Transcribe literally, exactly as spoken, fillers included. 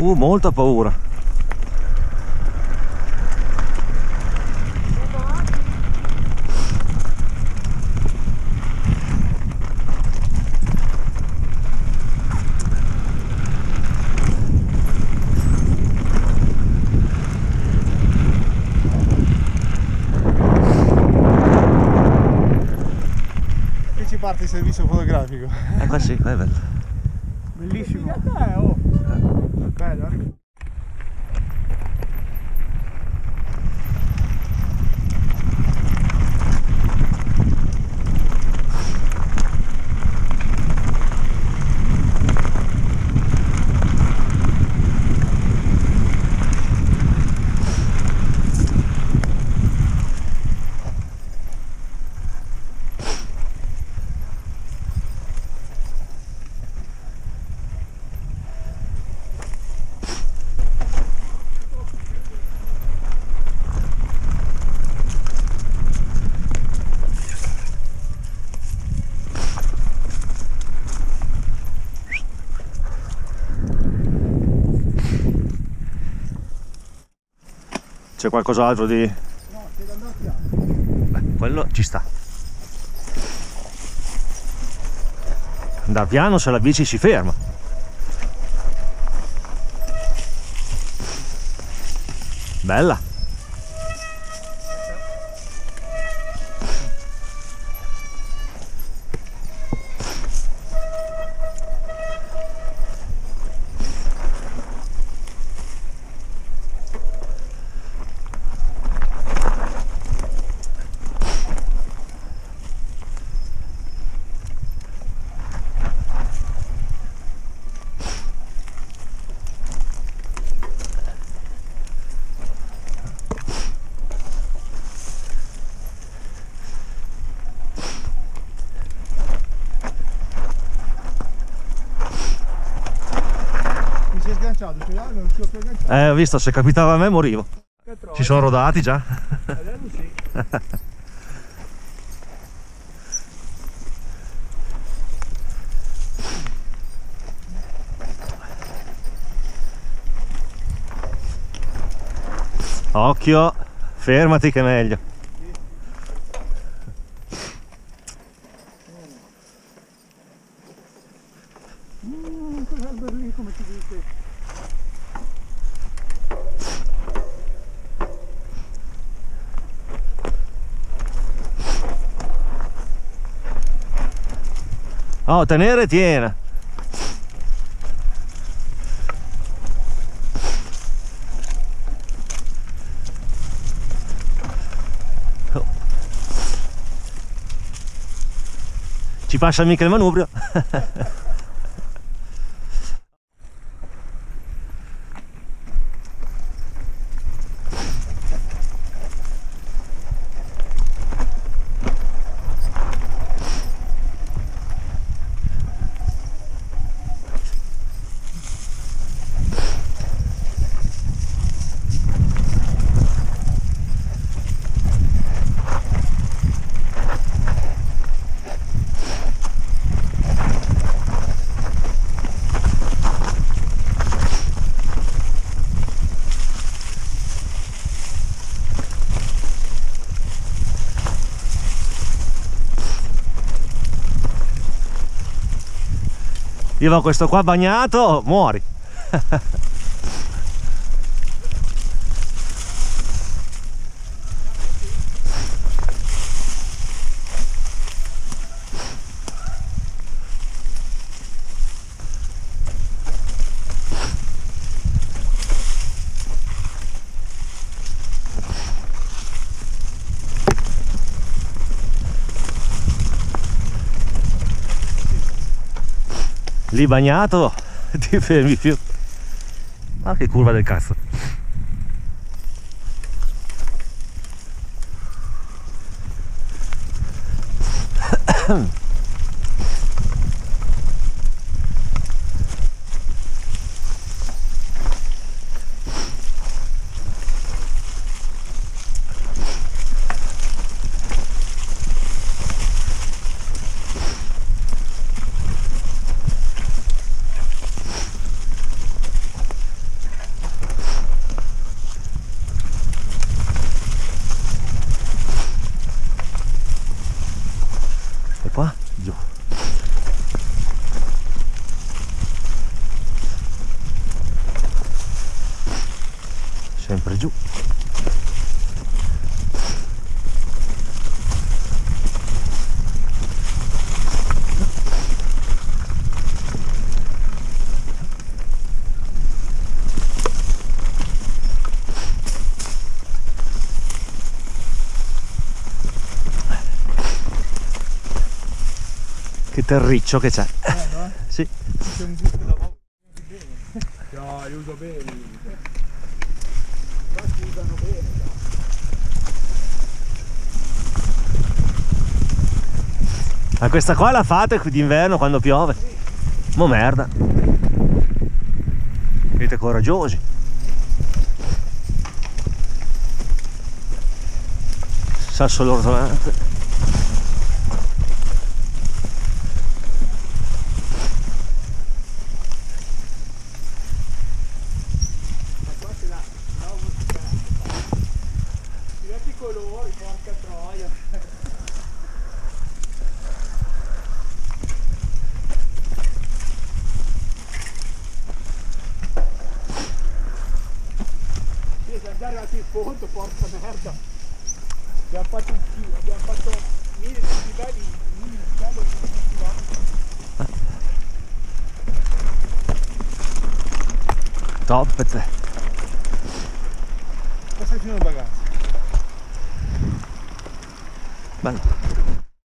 Uh, molta paura. Qui ci parte il servizio fotografico. Eh qua sì, qua è bello. Bellissimo. Eh, oh. Bello, eh? C'è qualcos'altro di... No, c'è da andare piano. Beh, quello ci sta. Andare piano se la bici si ferma. Bella. Si è sganciato, cioè, non riuscivo più a agganciare. Eh, ho visto, se capitava a me morivo. Si sono rodati già. Adesso sì. Occhio, fermati che è meglio. Mm, quell'albero lì come ti dice? Oh, tenere tiene. Oh. Ci passa mica il manubrio. Io con questo qua bagnato muori. Lì bagnato ti fermi più. Ma che curva del cazzo. sempre giù. Che terriccio che c'è. Eh, no? Sì. C'è un gusto da poco. No, li uso bene. Qua si usano bene. Ma questa qua la fate d'inverno quando piove? Mo merda. Siete coraggiosi. Sasso l'ortolante. Colori, porca troia. Sì, se andare arrivati in fondo, porca merda. Abbiamo fatto un chilo, abbiamo fatto mille livelli, mille livelli di chilometri. Toppete. Passa fino al bagaglio. Bello.